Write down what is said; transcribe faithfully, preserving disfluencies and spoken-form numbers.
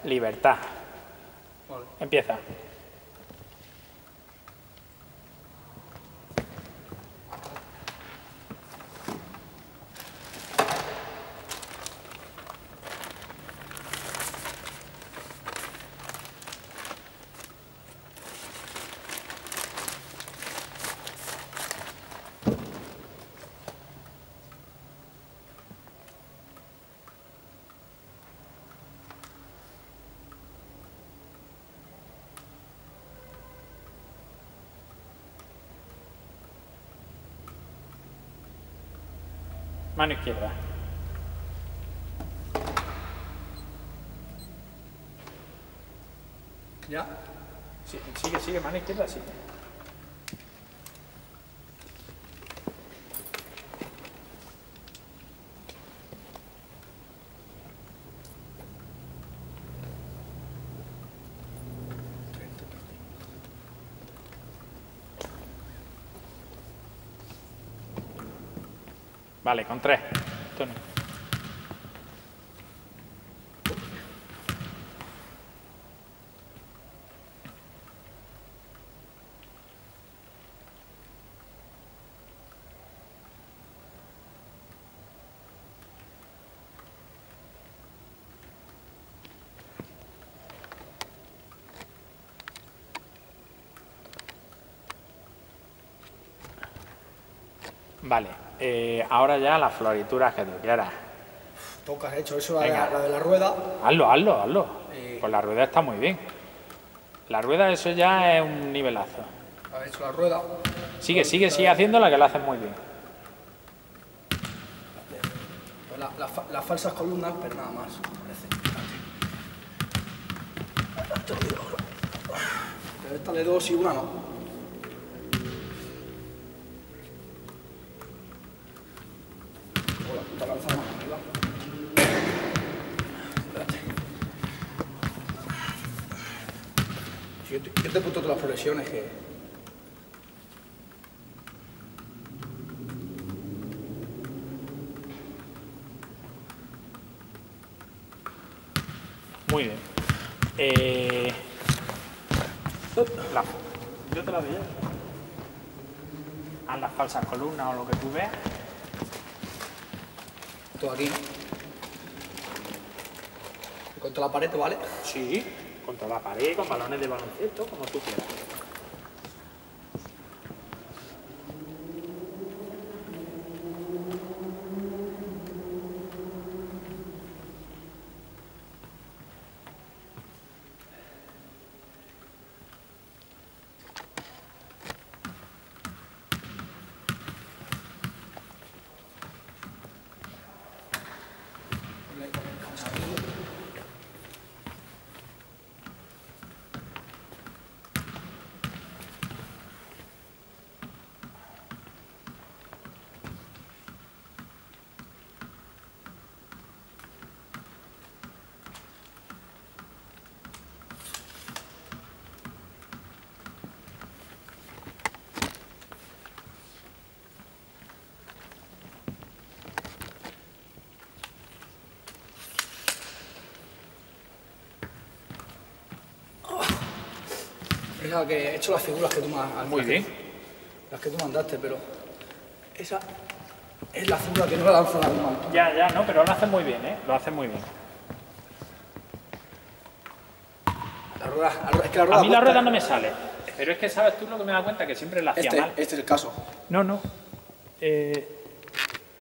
libertad. Vale. Empieza. Mano izquierda. ¿Ya? Sí, sigue, sigue, mano izquierda, sigue. Vale, con tres. Tony. Vale, eh, ahora ya las florituras que tú quieras. Tú que has hecho eso, la de, Venga. la de la rueda. Hazlo, hazlo, hazlo. Eh. Pues la rueda está muy bien. La rueda, eso ya es un nivelazo. Has hecho la rueda. Sigue, sigue, sigue haciéndola que la haces muy bien. La, la, fa- las falsas columnas, pero nada más. Parece. Te lo digo ahora. Pero esta de dos y una no. Oh, la puta lanza más arriba. Espérate. Si yo, te, yo te he puesto todas las progresiones que... Muy bien. Eh, la- yo te la doy. Haz las falsas columnas o lo que tú veas. Todo aquí, ¿no? Y contra la pared, ¿vale? Sí, contra la pared, con balones de baloncesto, como tú quieras. Esa que he hecho las figuras que tú me has... Muy bien. Las que tú mandaste, pero... Esa es la figura que no la lanza la misma. Ya, ya, no, pero lo haces muy bien, ¿eh? Lo haces muy bien. La rueda, la rueda- es que la rueda... A mí la puesta- rueda no me sale. Pero es que sabes tú lo que me da cuenta, que siempre la hacía Este, mal. este es el caso. No, no. Eh,